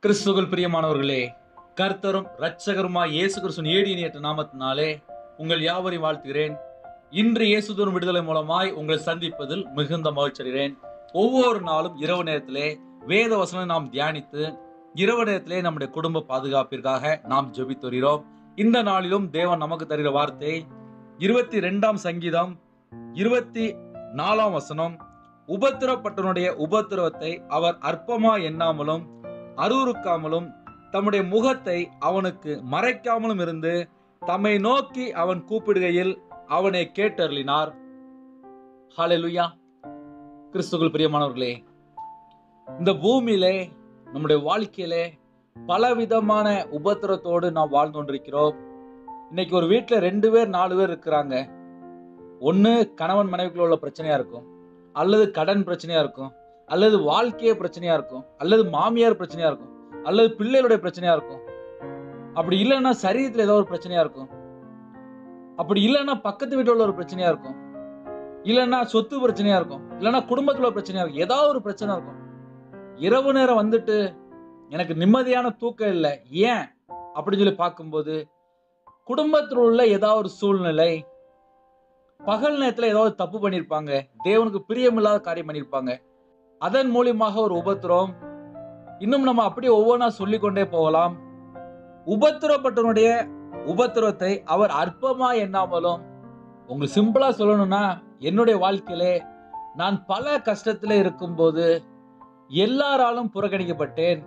கிறிஸ்துவுக்குள் பிரியமானவர்களே, கர்த்தரும் இரட்சகருமாய் இயேசு கிறிஸ்துவின் ஏடியேற்ற நாமத்தினாலே உங்கள் யாவரையும் வாழ்த்துகிறேன். இன்று இயேசுவின் விடுதலை மூலமாய் உங்களை சந்திப்பதில் மிகுந்த மகிழ்ச்சி அடைகிறேன். ஒவ்வொரு நாளும் இரவு நேரத்திலே வேத வசனம் நாம் தியானித்து இரவு நேரத்திலே நம்முடைய குடும்ப பாதுகாப்பிற்காக நாம் ஜெபித்து வருகிறோம். இந்த நாளிலும் தேவன் நமக்கு தருகிற வார்த்தை 22ஆம் சங்கீதம் 24ஆம் வசனம். உபத்திரப்பட்டவனுடைய உபத்திரவத்தை அவர் அற்பமா எண்ணாமலும் அருவருக்காமலும் தம்முடைய முகத்தை அவனுக்கு மறைக்காமலும் இருந்து தம்மை நோக்கி அவன் கூப்பிடுகையில் அவனை கேட்டருளினார். ஹல்லேலூயா. கிறிஸ்துவுக்குள் பிரியமானவர்களே, இந்த பூமியிலே நம்முடைய வாழ்க்கையிலே பலவிதமான உபத்திரத்தோடு நாம் வாழ்ந்து கொண்டிருக்கிறோம். இன்னைக்கு ஒரு வீட்டில் 2 பேர் 4 பேர் இருக்கிறாங்க. ஒன்று கணவன் மனைவிக்குள்ள உள்ள பிரச்சனையா இருக்கும், அல்லது கடன் பிரச்சனையா இருக்கும், அல்லது வாழ்க்கையே பிரச்சனையா இருக்கும், அல்லது மாமியார் பிரச்சனையா இருக்கும், அல்லது பிள்ளைகளுடைய பிரச்சனையா இருக்கும். அப்படி இல்லைன்னா சரீரத்தில் ஏதோ ஒரு பிரச்சனையா இருக்கும். அப்படி இல்லைன்னா பக்கத்து வீட்டில் உள்ள ஒரு பிரச்சனையா இருக்கும், இல்லைன்னா சொத்து பிரச்சனையா இருக்கும், இல்லைன்னா குடும்பத்துல பிரச்சனையா இருக்கும். ஏதாவது ஒரு பிரச்சனை இருக்கும். இரவு நேரம் வந்துட்டு எனக்கு நிம்மதியான தூக்கம் இல்லை, ஏன் அப்படின்னு சொல்லி பார்க்கும்போது குடும்பத்தில் உள்ள ஏதாவது ஒரு சூழ்நிலை, பகல் நேரத்துல ஏதாவது தப்பு பண்ணியிருப்பாங்க, தேவனுக்கு பிரியமில்லாத காரியம் பண்ணியிருப்பாங்க, அதன் மூலியமாக ஒரு உபத்திரம். இன்னும் நம்ம அப்படியே ஒவ்வொன்றா சொல்லிக்கொண்டே போகலாம். உபத்திரப்பட்டவனுடைய உபத்திரத்தை அவர் அற்பமா எண்ணாமலும், உங்களுக்கு சிம்பிளா சொல்லணும்னா, என்னுடைய வாழ்க்கையிலே நான் பல கஷ்டத்திலே இருக்கும்போது எல்லாராலும் புறக்கணிக்கப்பட்டேன்.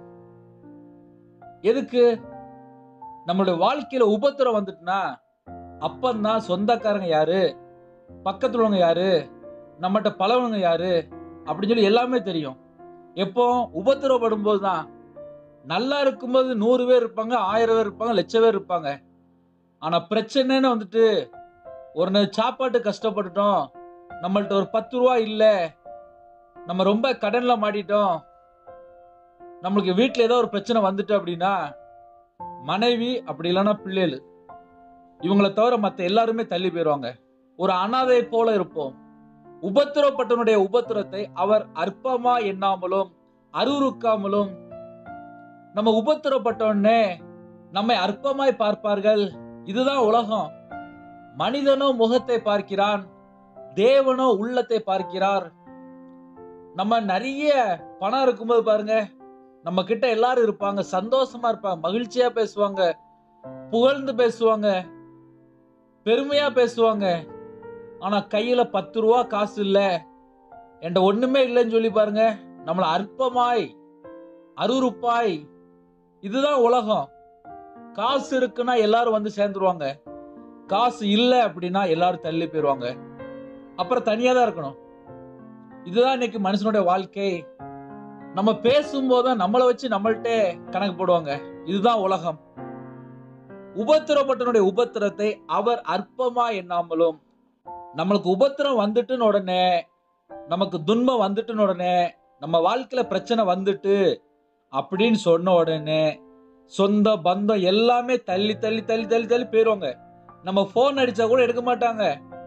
எதுக்கு? நம்மளுடைய வாழ்க்கையில உபத்திரம் வந்துட்டுனா அப்பந்தான் சொந்தக்காரங்க யாரு, பக்கத்துல உள்ளவங்க யாரு, நம்மகிட்ட பழவங்க யாரு அப்படின்னு சொல்லி எல்லாமே தெரியும். எப்போ உபத்திரப்படும் போதுதான். நல்லா இருக்கும்போது 100 பேர் இருப்பாங்க, 1000 பேர் இருப்பாங்க, 1,00,000 பேர் இருப்பாங்க. ஆனா பிரச்சனைன்னு வந்துட்டு ஒரு சாப்பாட்டு கஷ்டப்பட்டுட்டோம், நம்மள்ட்ட ஒரு 10 ரூபா இல்ல, நம்ம ரொம்ப கடன்ல மாட்டிட்டோம், நம்மளுக்கு வீட்டுல ஏதோ ஒரு பிரச்சனை வந்துட்டு அப்படின்னா மனைவி அப்படி இல்லைன்னா பிள்ளைகள், இவங்களை தவிர மற்ற எல்லாருமே தள்ளி போயிடுவாங்க. ஒரு அனாதை போல இருப்போம். உபத்திரப்பட்டவனுடைய உபத்திரத்தை அவர் அற்பமா எண்ணாமலும் அருவருக்காமலும், நம்ம உபத்திரப்பட்டவனே நம்மை அற்பமாய் பார்ப்பார்கள். இதுதான் உலகம். மனிதனோ முகத்தை பார்க்கிறான், தேவனோ உள்ளத்தை பார்க்கிறார். நம்ம நிறைய பணம் இருக்கும்போது பாருங்க, நம்ம கிட்ட எல்லாரும் இருப்பாங்க, சந்தோஷமா இருப்பாங்க, மகிழ்ச்சியா பேசுவாங்க, புகழ்ந்து பேசுவாங்க, பெருமையா பேசுவாங்க. ஆனா கையில 10 ரூபா காசு இல்ல, என்கிட்ட ஒண்ணுமே இல்லைன்னு சொல்லி பாருங்க, நம்மள அற்பமாய் அருவருப்பாய். இதுதான் உலகம். காசு இருக்குன்னா எல்லாரும் வந்து சேர்ந்துருவாங்க, காசு இல்லை அப்படின்னா எல்லாரும் தள்ளி போயிருவாங்க, அப்புறம் தனியா தான் இருக்கணும். இதுதான் இன்னைக்கு மனுஷனுடைய வாழ்க்கை. நம்ம பேசும்போதுதான் நம்மளை வச்சு நம்மள்ட்ட கணக்கு போடுவாங்க. இதுதான் உலகம். உபத்திரப்பட்டனுடைய உபத்திரத்தை அவர் அற்பமா எண்ணாமலும், நம்மளுக்கு உபத்திரம் வந்துட்டுன்னு உடனே, நமக்கு துன்பம் வந்துட்டுன்னு உடனே, நம்ம வாழ்க்கையில பிரச்சனை வந்துட்டு அப்படின்னு சொன்ன உடனே சொந்த பந்தம் எல்லாமே தள்ளி தள்ளி தள்ளி தள்ளி தள்ளி போயிருவாங்க. நம்ம போன் அடிச்சா கூட எடுக்க மாட்டாங்க.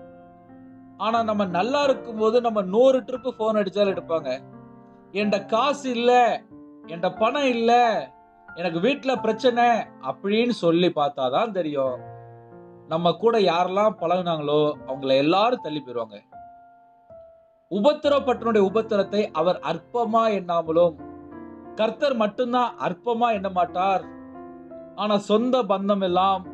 ஆனா நம்ம நல்லா இருக்கும் போது நம்ம 100 ட்ரிப்பு போன் அடிச்சாலும் எடுப்பாங்க. என்கிட்ட காசு இல்ல, என்கிட்ட பணம் இல்ல, எனக்கு வீட்டுல பிரச்சனை அப்படின்னு சொல்லி பார்த்தாதான் தெரியும், நம்ம கூட யாரெல்லாம் பழகுனாங்களோ அவங்களை எல்லாரும் தள்ளி போயிருவாங்க. உபத்திரப்பட்டவனுடைய உபத்திரத்தை அவர் அற்பமா எண்ணாமலும், கர்த்தர் மட்டும்தான் அற்பமா எண்ண மாட்டார். ஆனா சொந்த பந்தம் எல்லாம்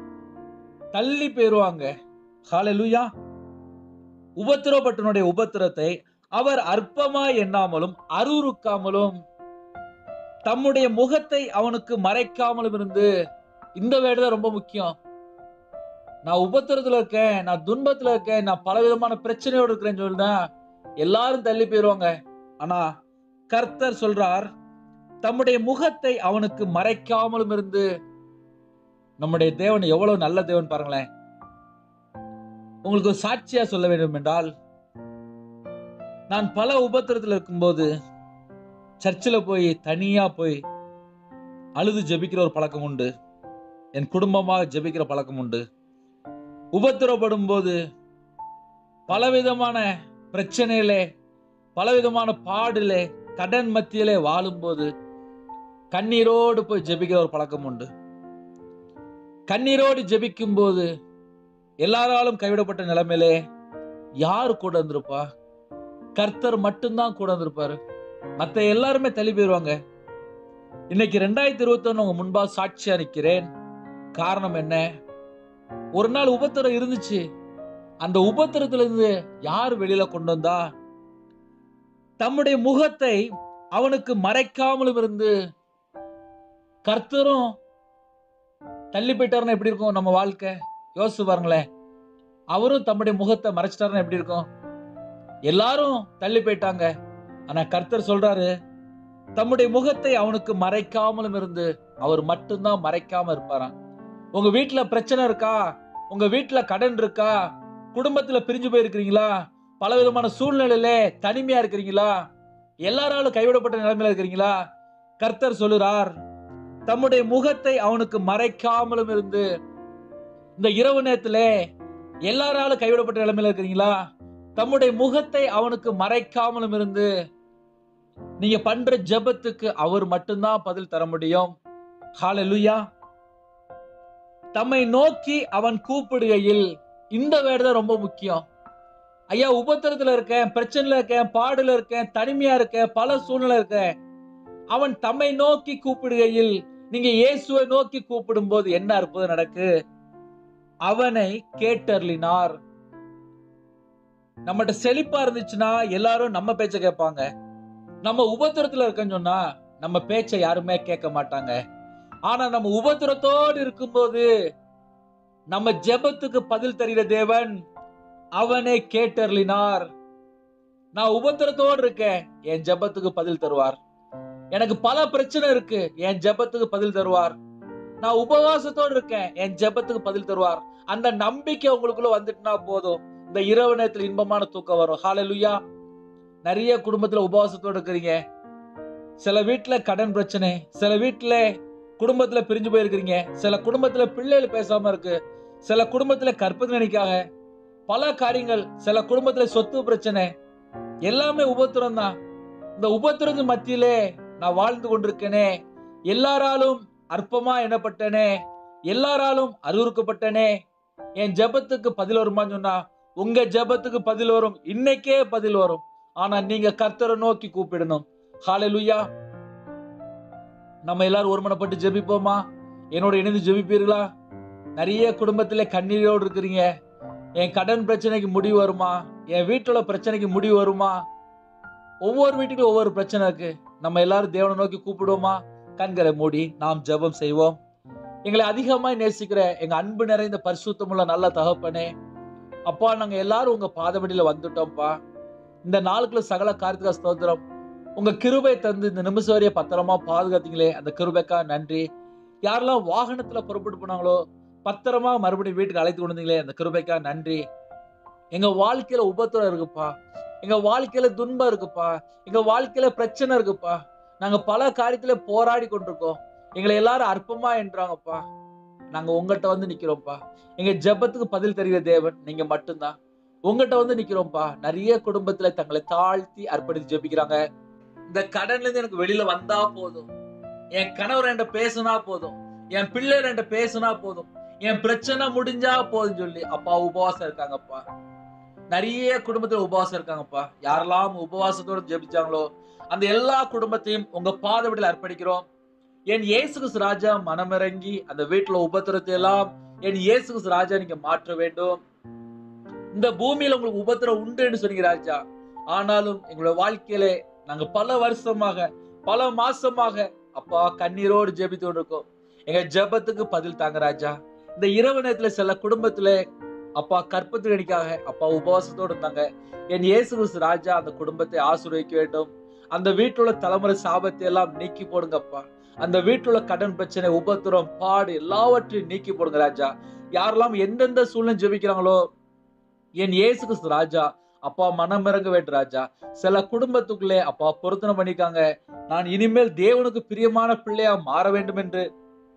தள்ளி போயிருவாங்க. ஹல்லேலூயா. உபத்திரப்பட்டவனுடைய உபத்திரத்தை அவர் அற்பமா எண்ணாமலும் அருவருக்காமலும் தம்முடைய முகத்தை அவனுக்கு மறைக்காமலும் இருந்து. இந்த வேர்டு தான் ரொம்ப முக்கியம். நான் உபத்திரத்துல இருக்கேன், நான் துன்பத்துல இருக்கேன், நான் பலவிதமான பிரச்சனையோடு இருக்கிறேன்னு சொல்லினா எல்லாரும் தள்ளி போயிருவாங்க. ஆனா கர்த்தர் சொல்றார், தம்முடைய முகத்தை அவனுக்கு மறைக்காமலும் இருந்து. நம்முடைய தேவன் எவ்வளவு நல்ல தேவன் பாருங்களேன். உங்களுக்கு சாட்சியா சொல்ல வேண்டும் என்றால், நான் பல உபத்திரத்துல இருக்கும்போது சர்ச்சில் போய் தனியா போய் அழுது ஜெபிக்கிற ஒரு பழக்கம் உண்டு. என் குடும்பமாக ஜெபிக்கிற பழக்கம் உண்டு. உபத்திரப்படும் போது பலவிதமான பிரச்சனையிலே, பலவிதமான பாடிலே, கடன் மத்தியிலே வாழும்போது கண்ணீரோடு போய் ஜெபிக்கிற ஒரு பழக்கம் உண்டு. கண்ணீரோடு ஜெபிக்கும் போது எல்லாராலும் கைவிடப்பட்ட நிலைமையிலே யாரு கூட இருந்திருப்பா? கர்த்தர் மட்டும்தான் கூட இருந்திருப்பாரு. மத்த எல்லாருமே தள்ளி போயிருவாங்க. இன்னைக்கு 2021 உங்க முன்பா சாட்சியா நிக்கிறேன். காரணம் என்ன? ஒரு நாள் உபத்திரம் இருந்துச்சு. அந்த உபத்திரத்துல இருந்து யார் வெளியில கொண்டு வந்தா? தம்முடைய முகத்தை அவனுக்கு மறைக்காமலும் இருந்து கர்த்தரும் தள்ளி போயிட்டாருன்னா எப்படி இருக்கும் நம்ம வாழ்க்கை? யோசிச்சு பாருங்களேன். அவரும் தம்முடைய முகத்தை மறைச்சிட்டாருன்னா எப்படி இருக்கும்? எல்லாரும் தள்ளி போயிட்டாங்க. ஆனா கர்த்தர் சொல்றாரு, தம்முடைய முகத்தை அவனுக்கு மறைக்காமலும் இருந்து அவர் மட்டும்தான் மறைக்காம இருப்பாராம். உங்க வீட்டுல பிரச்சனை இருக்கா? உங்க வீட்டுல கடன் இருக்கா? குடும்பத்துல பிரிஞ்சு போயிருக்கிறீங்களா? பல விதமான சூழ்நிலையில தனிமையா இருக்கிறீங்களா? எல்லாராலும் கைவிடப்பட்ட நிலைமையில இருக்கிறீங்களா? கர்த்தர் சொல்லுறார், தம்முடைய முகத்தை அவனுக்கு மறைக்காமலும் இருந்து. இந்த இரவு நேரத்துல எல்லாராலும் கைவிடப்பட்ட நிலைமையில இருக்கிறீங்களா? தம்முடைய முகத்தை அவனுக்கு மறைக்காமலும் இருந்து நீங்க பண்ற ஜெபத்துக்கு அவர் மட்டும்தான் பதில் தர முடியும். ஹல்லேலூயா. தம்மை நோக்கி அவன் கூப்பிடுகையில், இந்த வேர்டு தான் ரொம்ப முக்கியம். ஐயா, உபத்திரத்துல இருக்கேன், பிரச்சனையில இருக்கேன், பாடுல இருக்கேன், தனிமையா இருக்கேன், பல சூழ்நிலை இருக்கேன். அவன் தம்மை நோக்கி கூப்பிடுகையில், நீங்க இயேசுவை நோக்கி கூப்பிடும் போது என்ன அற்புதம் நடக்கு? அவனை கேட்டருளினார். நம்மகிட்ட செழிப்பா இருந்துச்சுன்னா எல்லாரும் நம்ம பேச்ச கேட்பாங்க. நம்ம உபத்திரத்துல இருக்கன்னு சொன்னா நம்ம பேச்ச யாருமே கேட்க மாட்டாங்க. ஆனா நம்ம உபத்திரத்தோடு இருக்கும்போது நம்ம ஜெபத்துக்கு பதில் தருகிற தேவன் அவனை கேட்டருளினார். நான் உபத்திரத்தோடு இருக்கேன், என் ஜெபத்துக்கு பதில் தருவார். எனக்கு பல பிரச்சனை இருக்கு, என் ஜெபத்துக்கு பதில் தருவார். நான் உபவாசத்தோடு இருக்கேன், என் ஜெபத்துக்கு பதில் தருவார். அந்த நம்பிக்கை உங்களுக்குள்ள வந்துட்டுனா போதும், இந்த இரவு நேரத்தில் இன்பமான தூக்கம் வரும். ஹல்லேலூயா. நிறைய குடும்பத்துல உபவாசத்தோடு இருக்கிறீங்க. சில வீட்டுல கடன் பிரச்சனை, சில வீட்டுல குடும்பத்துல பிரிஞ்சு போயிருக்கிறீங்க, சில குடும்பத்துல பிள்ளைகள் பேசாம இருக்கு, சில குடும்பத்துல கற்பனைக்காக பல காரியங்கள், சில குடும்பத்துல சொத்து பிரச்சனை, எல்லாமே உபத்திரம் தான். இந்த உபத்திரத்து மத்தியிலே நான் வாழ்ந்து கொண்டிருக்கேனே, எல்லாராலும் அற்பமா எண்ணப்பட்டனே, எல்லாராலும் அருவருக்கப்பட்டனே, என் ஜெபத்துக்கு பதில் வருமான்னு சொன்னா உங்க ஜெபத்துக்கு பதில் வரும். இன்னைக்கே பதில் வரும். ஆனா நீங்க கர்த்தரை நோக்கி கூப்பிடணும். ஹல்லேலூயா. நம்ம எல்லாரும் ஒருமனப்பட்டு ஜெபிப்போமா? என்னோட இணைந்து ஜெபிப்பீர்களா? நிறைய குடும்பத்திலே கண்ணீரோடு இருக்கிறீங்க. என் கடன் பிரச்சனைக்கு முடிவு வருமா? என் வீட்டுல பிரச்சனைக்கு முடிவு வருமா? ஒவ்வொரு வீட்டுக்கும் ஒவ்வொரு பிரச்சனை இருக்கு. நம்ம எல்லாரும் தேவனை நோக்கி கூப்பிடுவோமா? கண்களை மூடி நாம் ஜெபம் செய்வோம். எங்களை அதிகமாய் நேசிக்கிற எங்க அன்பு நிறைந்த பரிசுத்தமுள்ள நல்ல தகப்பனே, அப்பா, நாங்க எல்லாரும் உங்க பாதபடியில வந்துட்டோம்ப்பா. இந்த நாளுக்குள்ள சகல காரியத்துக்கு ஸ்தோத்திரம். உங்க கிருபை தந்து இந்த நிமிஷம் வரைய பத்திரமா பாதுகாத்தீங்களே, அந்த கிருபைக்கா நன்றி. யாரெல்லாம் வாகனத்துல புறப்பட்டு போனாங்களோ பத்திரமா மறுபடியும் வீட்டுக்கு அழைத்து கொண்டு வந்தீங்களே, அந்த கிருபைக்கா நன்றி. எங்க வாழ்க்கையில உபத்திரம் இருக்குப்பா, எங்க வாழ்க்கையில துன்பம் இருக்குப்பா, எங்க வாழ்க்கையில பிரச்சனை இருக்குப்பா. நாங்க பல காரியத்துல போராடி கொண்டிருக்கோம். எங்களை எல்லாரும் அற்பமா என்றாங்கப்பா. நாங்க உங்கள்கிட்ட வந்து நிக்கிறோம்ப்பா. எங்க ஜெபத்துக்கு பதில் தருகிற தேவன் நீங்க மட்டும்தான். உங்கள்கிட்ட வந்து நிக்கிறோம்ப்பா. நிறைய குடும்பத்துல தங்களை தாழ்த்தி அர்ப்பணித்து ஜெபிக்கிறாங்க. இந்த கடன்ல இருந்து எனக்கு வெளியில வந்தா போதும், என் கணவர் என்கிட்ட பேசினா போதும், என் பிள்ளைகள் என்கிட்ட பேசினா போதும், என் பிரச்சனை முடிஞ்சா போதும் சொல்லி அப்பா உபவாசம் இருக்காங்கப்பா. நிறைய குடும்பத்துல உபவாசம் இருக்காங்கப்பா. யாரெல்லாம் உபவாசத்தோடு ஜெபிச்சாங்களோ அந்த எல்லா குடும்பத்தையும் உங்க பாதபடியில் அர்ப்பணிக்கிறோம். என் இயேசு கிறிஸ்து ராஜா மனமிறங்கி அந்த வீட்டுல உபத்திரத்தை எல்லாம் என் இயேசு கிறிஸ்து ராஜா நீங்க மாற்ற வேண்டும். இந்த பூமியில உங்களுக்கு உபத்திரம் உண்டு சொன்னீங்க ராஜா. ஆனாலும் எங்களோட வாழ்க்கையில நாங்க பல வருஷமாக பல மாசமாக அப்பா கண்ணீரோடு ஜெபித்து கொண்டிருக்கோம். எங்க ஜெபத்துக்கு பதில் தாங்க ராஜா. இந்த இரவு நேரத்துல சில குடும்பத்துல அப்பா கற்பத்திற்காக அப்பா உபவாசத்தோடு இருந்தாங்க. என் இயேசு கிறிஸ்து ராஜா அந்த குடும்பத்தை ஆசீர்வதிக்க வேண்டும். அந்த வீட்டுல உள்ள தலைமுறை சாபத்தை எல்லாம் நீக்கி போடுங்கப்பா. அந்த வீட்டுல கடன் பிரச்சனை, உபத்திரம், பாடு எல்லாவற்றையும் நீக்கி போடுங்க ராஜா. யாரெல்லாம் எந்தெந்த சூழ்நிலை ஜெபிக்கிறாங்களோ என் இயேசு கிறிஸ்து ராஜா அப்பா மனம் இறங்க வேண்டும் ராஜா. சில குடும்பத்துக்குள்ளே அப்பா பொருத்தனை பண்ணிக்காங்க, நான் இனிமேல் தேவனுக்கு பிரியமான பிள்ளையா மாற வேண்டும் என்று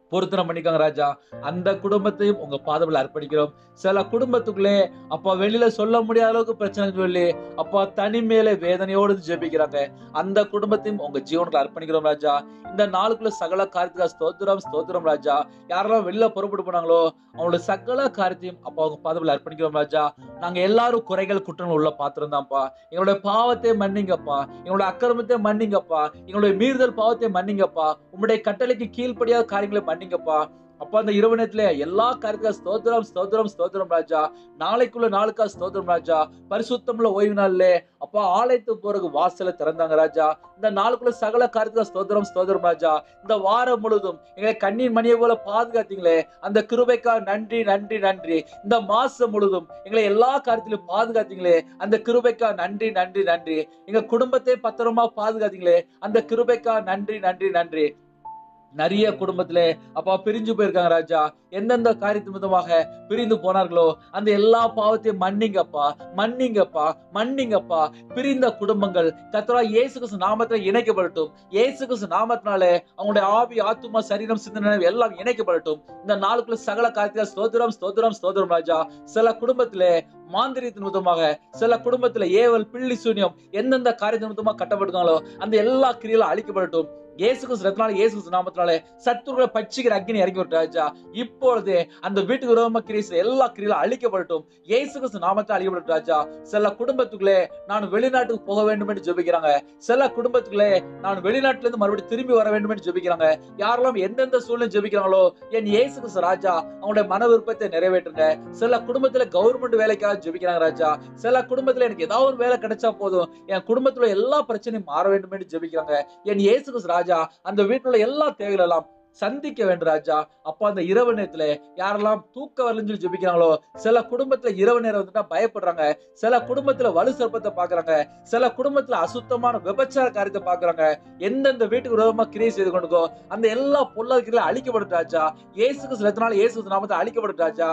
பொருத்தனை பண்ணிக்காங்க ராஜா. அந்த குடும்பத்தையும் உங்க பாதத்துல அர்ப்பணிக்கிறோம். சில குடும்பத்துக்குள்ளே அப்பா வெளியில சொல்ல முடியாத அளவுக்கு பிரச்சனை சொல்லி அப்பா தனிமையில வேதனையோடு ஜெபிக்கிறாங்க. அந்த குடும்பத்தையும் உங்க ஜீவனுக்கு அர்ப்பணிக்கிறோம் ராஜா. இந்த நாளுக்குள்ள சகல காரியத்துக்கு ஸ்தோத்திரம் ஸ்தோத்திரம் ராஜா. யாரெல்லாம் வெளியில புறப்பட்டு போனாங்களோ அவங்களோட சகல காரியத்தையும் அப்பா உங்க பாதத்துல அர்ப்பணிக்கிறோம் ராஜா. நாங்க எல்லாரும் குறைகள் குற்றங்கள் உள்ள பாத்திரம் தான்ப்பா. எங்களுடைய பாவத்தை மன்னிங்கப்பா, எங்களுடைய அக்கிரமத்தை மன்னிங்கப்பா, எங்களுடைய மீறுதல் பாவத்தை மன்னிங்கப்பா, உம்முடைய கட்டளைக்கு கீழ்ப்படியாத காரியங்களை மன்னிங்கப்பா. அப்பா அந்த இரவு நேரத்துல எல்லா காரியத்துக்கும் ஸ்தோத்திரம் ஸ்தோத்திரம் ஸ்தோத்திரம் ராஜா. நாளைக்குள்ள நாளுக்கா ஸ்தோத்திரம் ராஜா. பரிசுத்தமுள்ள ஓய்வு நாள்ல அப்பா ஆலயத்துக்கு போறதுக்கு வாசல திறந்தாங்க ராஜா. இந்த நாளுக்குள்ள சகல காரியத்துக்கு ஸ்தோத்திரம் ஸ்தோத்திரம் ராஜா. இந்த வாரம் முழுதும் எங்களை கண்ணீர் மணியை போல பாதுகாத்தீங்களே, அந்த கிருபைக்கா நன்றி நன்றி நன்றி. இந்த மாசம் முழுதும் எங்களை எல்லா காரியத்திலும் பாதுகாத்தீங்களே, அந்த கிருபைக்கா நன்றி நன்றி நன்றி. எங்க குடும்பத்தை பத்திரமா பாதுகாத்தீங்களே, அந்த கிருபைக்கா நன்றி நன்றி நன்றி. நிறைய குடும்பத்திலே அப்பா பிரிஞ்சு போயிருக்காங்க ராஜா. எந்தெந்த காரியத்து விதமாக பிரிந்து போனார்களோ அந்த எல்லா பாவத்தையும் மன்னிங்கப்பா மன்னிங்கப்பா மன்னிங்கப்பா. பிரிந்த குடும்பங்கள் கர்த்தராகிய இயேசு கிறிஸ்து நாமத்திலே இணைக்கப்படட்டும். இயேசு கிறிஸ்து நாமத்தினாலே அவங்களுடைய ஆவி ஆத்துமா சரீரம் சிந்தனை எல்லாம் இணைக்கப்படட்டும். இந்த நாளுக்குள்ள சகல காரியத்தில் ஸ்தோத்திரம் ஸ்தோத்திரம் ஸ்தோத்திரம் ராஜா. சில குடும்பத்திலே மாந்திரியத்தின் விதமாக, சில குடும்பத்தில ஏவல் பிள்ளி சூன்யம் எந்தெந்த காரியத்தின் விதமாக கட்டப்பட்டிருக்காங்களோ அந்த எல்லா கிரியைகளும் அழிக்கப்படட்டும். இயேசு கிறிஸ்து ரத்தத்தினாலே, இயேசு கிறிஸ்து நாமத்தினாலே சத்துருக்களை பட்சிக்கிற அக்கினி இறங்கி விட்டு ராஜா. இப்பொழுது அந்த வீட்டுக்கு விரோதமா கிரியை எல்லா கிரியைகளும் அழிக்கப்படட்டும். இயேசு கிறிஸ்து நாமத்தால் அழிக்கப்படட்டும் ராஜா. சில குடும்பத்துக்குள்ளே நான் வெளிநாட்டுக்கு போக வேண்டும் என்று ஜெபிக்கிறாங்க. சில குடும்பத்துக்குள்ளே நான் வெளிநாட்டுல இருந்து மறுபடியும் திரும்பி வர வேண்டும் என்று ஜெபிக்கிறாங்க. யாரெல்லாம் எந்தெந்த சூழ்நிலை ஜெபிக்கிறாங்களோ என் இயேசு கிறிஸ்து ராஜா அவங்களுடைய மன விருப்பத்தை நிறைவேற்றுங்க. சில குடும்பத்துல கவர்மெண்ட் வேலைக்காக ஜெபிக்கிறாங்க ராஜா. சில குடும்பத்துல எனக்கு ஏதாவது ஒரு வேலை கிடைச்சா போதும், என் குடும்பத்துல எல்லா பிரச்சனையும் மாற வேண்டும் என்று ஜெபிக்கிறாங்க. என் இயேசு கிறிஸ்து ராஜா அந்த வீட்டுல எல்லா தேவைகள் எல்லாம் சந்திக்க வேண்டும் ராஜா. அப்ப அந்த இரவு நேரத்துல யாரெல்லாம் தூக்க வரலன்னு சொல்லி ஜெபிக்கிறாங்களோ, சில குடும்பத்துல இரவு நேரம் வந்துட்டா பயப்படுறாங்க. சில குடும்பத்துல வலு சர்ப்பத்தை பாக்குறாங்க. சில குடும்பத்துல அசுத்தமான விபச்சார காரியத்தை பாக்குறாங்க. எந்தெந்த வீட்டுக்கு விரோதமா கிரியை செய்து கொண்டுக்கோ அந்த எல்லா பொல்லாத கிரியை அழிக்கப்படும் ராஜா. இயேசு கிறிஸ்து ரத்தத்தினாலே, இயேசு கிறிஸ்து நாமத்தை அழிக்கப்படும் ராஜா.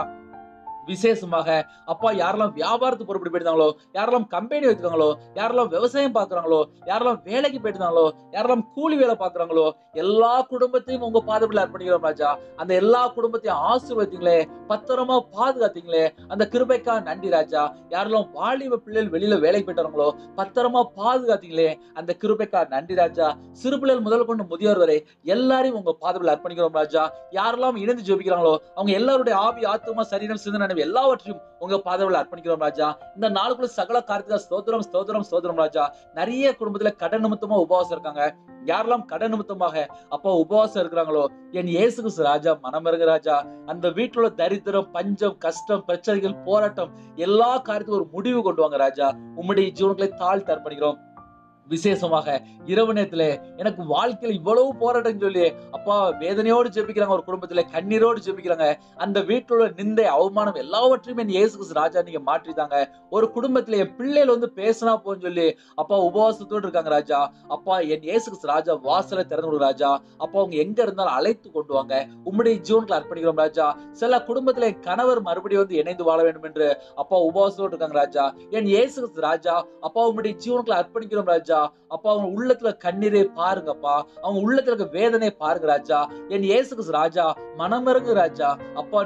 விசேஷமாக அப்பா யாரெல்லாம் வியாபாரத்துக்கு பொறுப்பட்டு போயிருந்தாங்களோ, யாரெல்லாம் கம்பெனி வச்சுக்காங்களோ, யாரெல்லாம் விவசாயம் பாக்குறாங்களோ, யாரெல்லாம் வேலைக்கு போயிருந்தாங்களோ, யாரெல்லாம் கூலி வேலை பாக்குறாங்களோ எல்லா குடும்பத்தையும் உங்க பாதத்துல அர்ப்பணிக்கிறோம் ராஜா. அந்த எல்லா குடும்பத்தையும் ஆசீர்வதிங்களே, பத்திரமா பாதுகாத்தீங்களே, அந்த கிருபைக்கா நன்றி ராஜா. யாரெல்லாம் வாலிப பிள்ளைகள் வெளியில வேலைக்கு போயிட்டாங்களோ பத்திரமா பாதுகாத்தீங்களே, அந்த கிருபைக்கா நன்றி ராஜா. சிறு பிள்ளைகள் முதல் கொண்டு முதியோர் வரை எல்லாரையும் உங்க பாதத்துல அர்ப்பணிக்கிறோம் ராஜா. யாரெல்லாம் இணைந்து ஜெபிக்கிறாங்களோ அவங்க எல்லாருடைய ஆவி ஆத்துமா சரீரம் சிந்தனை எல்லாவற்றையும் உங்க பாதத்துல அர்ப்பணிக்கிறோம் ராஜா. இந்த நாளுக்குள்ள சகல காரியத்துல ஸ்தோத்திரம் ஸ்தோத்திரம் ஸ்தோத்திரம் ராஜா. நிறைய குடும்பத்துல கடன் நிமித்தமா உபவாசம் இருக்காங்க. யாரெல்லாம் கடன் நிமித்தமாக அப்பா உபவாசம் இருக்கிறாங்களோ என் இயேசு கிறிஸ்து ராஜா மனமிறங்கு ராஜா. அந்த வீட்டுல உள்ள தரித்திரம், பஞ்சம், கஷ்டம், பிரச்சனைகள், போராட்டம் எல்லா காரியத்துக்கும் ஒரு முடிவு கொண்டு வாங்க ராஜா. உம்முடைய ஜீவன்களை தாழ்த்தி அர்ப்பணிக்கிறோம். விசேஷமாக இரவு நேரத்துல எனக்கு வாழ்க்கையில இவ்வளவு போராட்டம் சொல்லி அப்பா வேதனையோடு ஜெபிக்கிறாங்க. ஒரு குடும்பத்துல கண்ணீரோடு ஜெபிக்கிறாங்க. அந்த வீட்டுல நிந்தை, அவமானம் எல்லாவற்றையும் என் இயேசு கிறிஸ்து ராஜா நீங்க மாற்றிட்டாங்க. ஒரு குடும்பத்துல என் பிள்ளைகள் வந்து பேசினா போன்னு சொல்லி அப்பா உபவாசத்தோடு இருக்காங்க ராஜா. அப்பா என் இயேசு கிறிஸ்து ராஜா வாசலை திறந்து விடு ராஜா. அப்பா அவங்க எங்க இருந்தாலும் அழைத்து கொண்டு வாங்க. உம்முடைய ஜீவன்களை அர்ப்பணிக்கிறோம் ராஜா. சில குடும்பத்துல என் கணவர் மறுபடியும் வந்து இணைந்து வாழ வேண்டும் என்று அப்பா உபவாசத்தோடு இருக்காங்க ராஜா. என் இயேசு கிறிஸ்து ராஜா அப்பா உம்முடைய ஜீவன்களை அர்ப்பணிக்கிறோம் ராஜா. அப்பா அவங்க உள்ளத்துல கண்ணீரை பாருங்கப்பா, அவங்க உள்ளத்துல இருக்க வேதனை பாருங்க ராஜா. என் இயேசு கிறிஸ்து ராஜா மனமிறங்கு ராஜா. அப்பா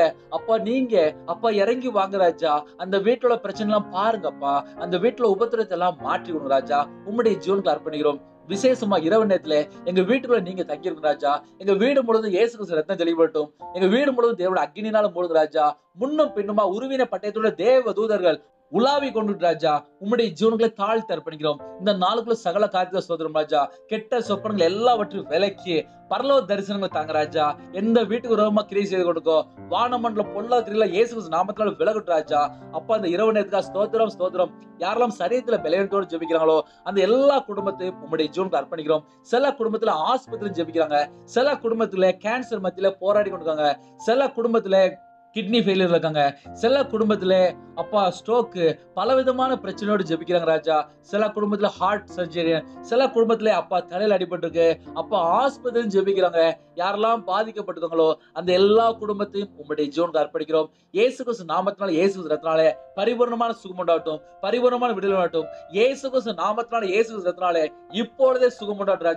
நீங்க அப்பா இறங்கி வாங்க ராஜா. அந்த வீட்டுல பிரச்சனை எல்லாம் பாருங்கப்பா. அந்த வீட்டுல உபத்திரத்தை எல்லாம் மாற்றி விடுங்க ராஜா. உம்முடைய ஜீவன்களை அர்ப்பணிக்கிறோம். விசேஷமா இரவு நேரத்துல எங்க வீட்டுக்குள்ள நீங்க தங்கியிருக்க ராஜா. எங்க வீடு முழுவதும் இயேசு கிறிஸ்து ரத்தம் தெளிவட்டும். எங்க வீடு முழுவதும் தேவனுடைய அக்கினினால மூடுங்க ராஜா. முன்னும் பின்னுமா உருவின பட்டயத்தோட தேவ தூதர்கள் உலாவி கொண்டு ராஜா. உம்முடைய ஜீவன்களை தாழ்த்தி அர்ப்பணிக்கிறோம். இந்த நாளுக்குள்ள சகல காரியத்துல சோதரம் ராஜா. கெட்ட சொப்பனங்கள் எல்லாவற்றையும் விலக்கி பரலோக தரிசனங்களை தாங்க ராஜா. எந்த வீட்டுக்கு ரோமா கிரியை செய்து கொடுக்கோ வானமண்டல பொல்லாத கிரியில இயேசு கிறிஸ்து நாமத்தினால விலகட்டும் ராஜா. அப்பா இந்த இரவு நேரத்துக்காக ஸ்தோத்திரம் ஸ்தோத்திரம். யாரெல்லாம் சரீரத்துல பலவீனத்தோடு ஜெபிக்கிறாங்களோ அந்த எல்லா குடும்பத்தையும் உம்முடைய ஜீவனுக்கு அர்ப்பணிக்கிறோம். சில குடும்பத்துல ஆஸ்பத்திரியில் ஜெபிக்கிறாங்க. சில குடும்பத்துல கேன்சர் மத்தியில போராடி கொண்டிருக்காங்க. சில குடும்பத்துல கிட்னி ஃபெயிலியர் இருக்காங்க. சில குடும்பத்துல அப்பா ஸ்ட்ரோக்கு பலவிதமான பிரச்சனையோடு ஜெபிக்கிறாங்க ராஜா. சில குடும்பத்துல ஹார்ட் சர்ஜரி, சில குடும்பத்துல அப்பா தலையில அடிபட்டு இருக்கு, அப்பா ஆஸ்பத்திரியும் ஜெபிக்கிறாங்க. யாரெல்லாம் பாதிக்கப்பட்டிருக்காங்களோ அந்த எல்லா குடும்பத்தையும் உம்முடைய ஜீவனுக்கு அர்ப்பணிக்கிறோம். இயேசு கிறிஸ்து நாமத்தினால, இயேசு கிறிஸ்து ரத்தத்தினாலே பரிபூர்ணமான சுகம் உண்டாகட்டும், பரிபூர்ணமான விடுதலை உண்டாகட்டும். இயேசு கிறிஸ்து நாமத்தினால, இயேசு கிறிஸ்து ரத்தத்தினாலே இப்பொழுதே சுகம் உண்டாகட்டும் ராஜா.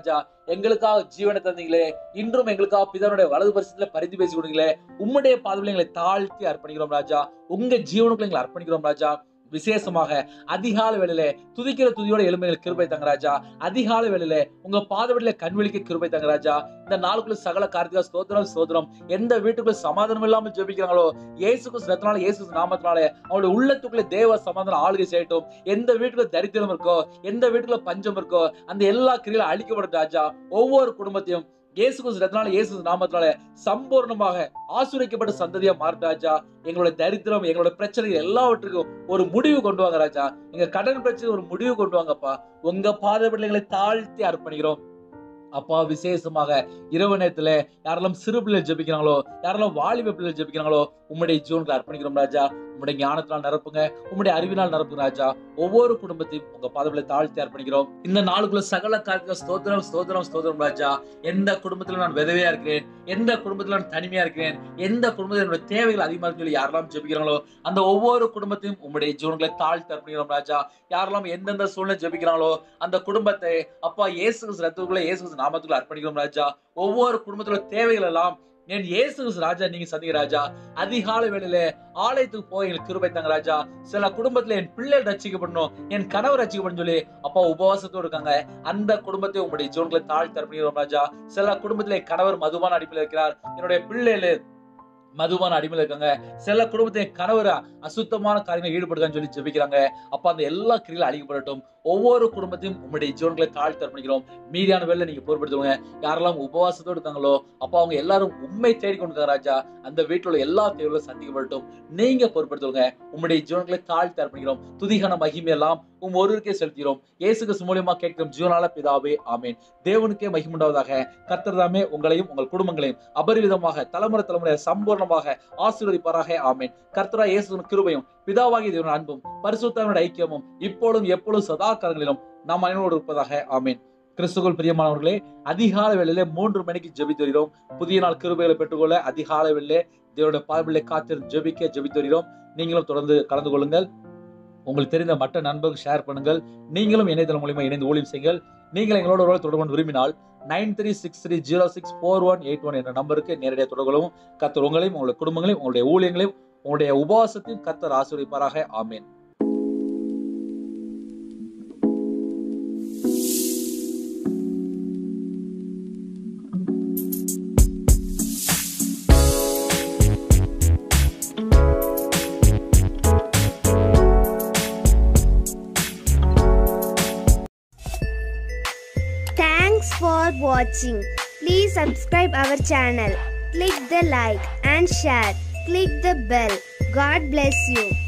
எங்களுக்காக ஜீவனை தந்தீங்களே, இன்றும் எங்களுக்காக பிதாவுடைய வலது பரிசத்துல பரிந்து பேசி கொடுங்களே, உம்முடைய பாதங்களை எங்களை தாழ்த்தி அர்ப்பணிக்கிறோம் ராஜா. உங்க ஜீவனுக்குள்ள எங்களை அர்ப்பணிக்கிறோம் ராஜா. விசேஷமாக அதிகாலை வேளையிலே துதிக்கிற துதியோட எலும்புகள் கிருபை தங்க ராஜா. அதிகாலை வேளையிலே உங்க பாதவெளியில கண்விழிக்க கிருபை தங்க ராஜா. இந்த நாளுக்குள்ள சகல காரியத்துக்காக ஸ்தோத்திரம் ஸ்தோத்திரம். எந்த வீட்டுக்குள்ள சமாதானம் இல்லாமல் ஜெபிக்கிறாங்களோ, இயேசு கிறிஸ்து ரத்தத்தினால, இயேசு கிறிஸ்து நாமத்தினாலே அவங்களுடைய உள்ளத்துக்குள்ள தேவ சமாதானம் ஆளுகை செய்யட்டும். எந்த வீட்டுக்குள்ள தரித்திரம் இருக்கோ, எந்த வீட்டுக்குள்ள பஞ்சம் இருக்கோ, அந்த எல்லா கிரியிலும் அழிக்கப்படும் ராஜா. ஒவ்வொரு குடும்பத்தையும் இயேசு கிறிஸ்து ரத்தத்தினால, இயேசு கிறிஸ்து நாமத்தினாலே சம்பூர்ணமாக ஆசீர்வதிக்கப்பட்ட சந்ததியா மாறும் ராஜா. எங்களுடைய தரித்திரம், எங்களுடைய பிரச்சனைகள் எல்லாவற்றுக்கும் ஒரு முடிவு கொண்டு வாங்க ராஜா. எங்க கடன் பிரச்சனை ஒரு முடிவு கொண்டு வாங்கப்பா. உங்க பாதப்படிகளை எங்களை தாழ்த்தி அர்ப்பணிக்கிறோம் அப்பா. விசேஷமாக இரவு நேரத்துல யாரெல்லாம் சிறு பிள்ளைகள் ஜெபிக்கிறாங்களோ, யாரெல்லாம் வாலிப பிள்ளைகள் ஜெபிக்கிறாங்களோ, உம்முடைய ஜீவன்களை அர்ப்பணிக்கிறோம் ராஜா. உம்முடைய ஞானத்தினால் நிரப்புங்க, உம்முடைய அறிவினால் நிரப்புங்க ராஜா. ஒவ்வொரு குடும்பத்தையும் உங்க பாதங்களை தாழ்த்தி அர்ப்பணிக்கிறோம். இந்த நாளுக்குள்ள சகல காரியத்துக்கு ஸ்தோத்திரம் ஸ்தோத்திரம் ஸ்தோத்திரம் ராஜா. எந்த குடும்பத்துல நான் விதவையா இருக்கிறேன், எந்த குடும்பத்துல நான் தனிமையா இருக்கிறேன், எந்த குடும்பத்தில் என்னுடைய தேவைகள் அதிகமா சொல்லி யாரெல்லாம் ஜெபிக்கிறாங்களோ, அந்த ஒவ்வொரு குடும்பத்தையும் உம்முடைய ஜீவன்களை தாழ்த்தி அர்ப்பணிக்கிறோம் ராஜா. யாரெல்லாம் எந்தெந்த சூழ்நிலை ஜெபிக்கிறாங்களோ, அந்த குடும்பத்தை அப்பா இயேசு கிறிஸ்து ரத்தத்துக்குள்ள, இயேசு கிறிஸ்து நாமத்துக்குள்ள அர்ப்பணிக்கிறோம் ராஜா. ஒவ்வொரு குடும்பத்துல தேவைகள் எல்லாம் என் இயேசு கிறிஸ்து ராஜா நீங்க சந்திங்க ராஜா. அதிகாலை வேளையில ஆலயத்துக்கு போய் எங்களுக்கு கிருபை தாங்க ராஜா. சில குடும்பத்துல என் பிள்ளைகள் ரட்சிக்கப்படணும், என் கணவர் ரட்சிக்கப்படணும் சொல்லி அப்பா உபவாசத்தோடு இருக்காங்க. அந்த குடும்பத்தை உங்களுடைய ஜீவன்களை தாழ்த்தி அர்ப்பணிக்கிறோம் ராஜா. சில குடும்பத்துல என் கணவர் மதுபான அடிமையில இருக்கிறார், என்னுடைய பிள்ளைகள் மதுபான அடிமையில இருக்காங்க. சில குடும்பத்தை கணவர் அசுத்தமான காரியங்களை ஈடுபடுதான்னு சொல்லி ஜெபிக்கிறாங்க. அப்ப அந்த எல்லா கிரியிலும் அழிக்கப்படட்டும். ஒவ்வொரு குடும்பத்தையும் உங்களுடைய ஜீவன்களை தாழ்த்தி அர்ப்பணிக்கிறோம். மீதியான வேலை நீங்க பொறுப்படுத்துவங்க. யாரெல்லாம் உபவாசத்தோடு இருக்காங்களோ, அப்ப அவங்க எல்லாரும் உண்மை தேடி கொண்டு இருக்காங்க ராஜா. அந்த வீட்டில் உள்ள எல்லா தேவைகளும் சந்திக்கப்படட்டும். நீங்க பொறுப்படுத்துவங்க. உங்களுடைய ஜீவன்களை தாழ்த்தி அர்ப்பணிக்கிறோம். துதிகான மகிமை எல்லாம் ஒருவருக்கே செலுத்துகிறோம். இயேசு கிறிஸ்து மூலமா கேட்கும் ஜீவனால பிதாவே ஆமென். தேவனுக்கே மகிமை உண்டாவதாக. கர்த்தர் தாமே உங்களையும் உங்கள் குடும்பங்களையும் அபரிவிதமாக தலைமுறை தலைமுறை சம்பூர்ணமாக ஆசீர்வதிப்பாராக ஆமென். கர்த்தரா இயேசுவின் கிருபையும் பிதாவாகிய தேவனுடைய அன்பும் பரிசுத்தமுடைய ஐக்கியமும் இப்பொழுதும் எப்பொழுதும் சதா காலங்களிலும் நாம் அனைவரோடு இருப்பதாக ஆமென். கிறிஸ்துவுக்குள் பிரியமானவர்களே, அதிகாலை வேளையிலே 3 மணிக்கு ஜெபித்து வருகிறோம். புதிய நாள் கிருபைகளை பெற்றுக்கொள்ள அதிகாலை வேளையிலே தேவனுடைய பாதங்களை காத்திருந்து ஜெபித்து வருகிறோம். நீங்களும் தொடர்ந்து கலந்து கொள்ளுங்கள். உங்களுக்கு தெரிந்த மற்ற நண்பர்கள் ஷேர் பண்ணுங்கள். நீங்களும் இணையதளம் மூலமா இணைந்து ஊழியம் செய்யுங்கள். நீங்கள் எங்களோட தொடர்பு கொண்டு விரும்பினால் 9363064181 என்ற நம்பருக்கு நேரடியாக தொடர்பு கொள்ளவும். கர்த்தர் உங்களையும் உங்களுடைய குடும்பங்களையும் உங்களுடைய ஊழியங்களையும் உங்களுடைய உபவாசத்தையும் கர்த்தர் ஆசீர்வதிப்பாராக ஆமென். Thanks for watching. Please subscribe our channel. Click the like and share. Click the bell. God bless you.